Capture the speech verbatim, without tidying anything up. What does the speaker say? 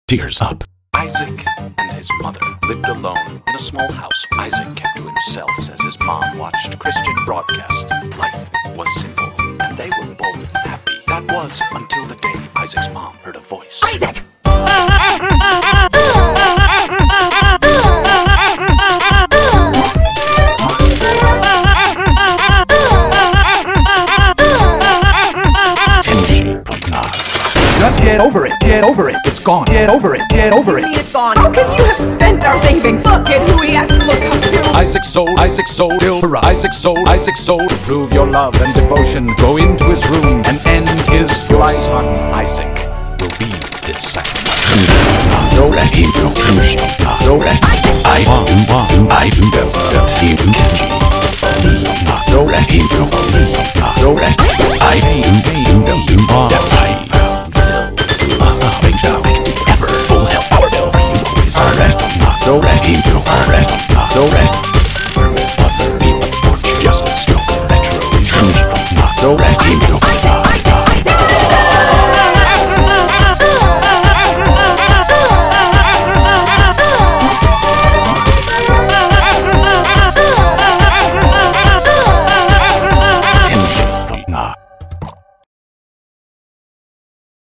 Tears up. Isaac and his mother lived alone in a small house. Isaac kept to himself as his mom watched Christian broadcasts. Life was simple, and they were both happy. That was until the day Isaac's mom heard a voice. Isaac! Just get over it, get over it, it's gone. Get over it, get over it. It's gone. How can you have spent our savings? Look at who he has to look up to. Isaac sold, Isaac sold, Ilbera. Isaac sold, Isaac sold. To prove your love and devotion, go into his room and end his life. Son Isaac will be his sacrifice. No let him go. No let I want to want to I do the team Kenji. No let him go. No let I do do the you want that I found. Big job, ever full health power bill for you always. Alright, no let him go. Alright, no let other people for justice. Metro, no let him go.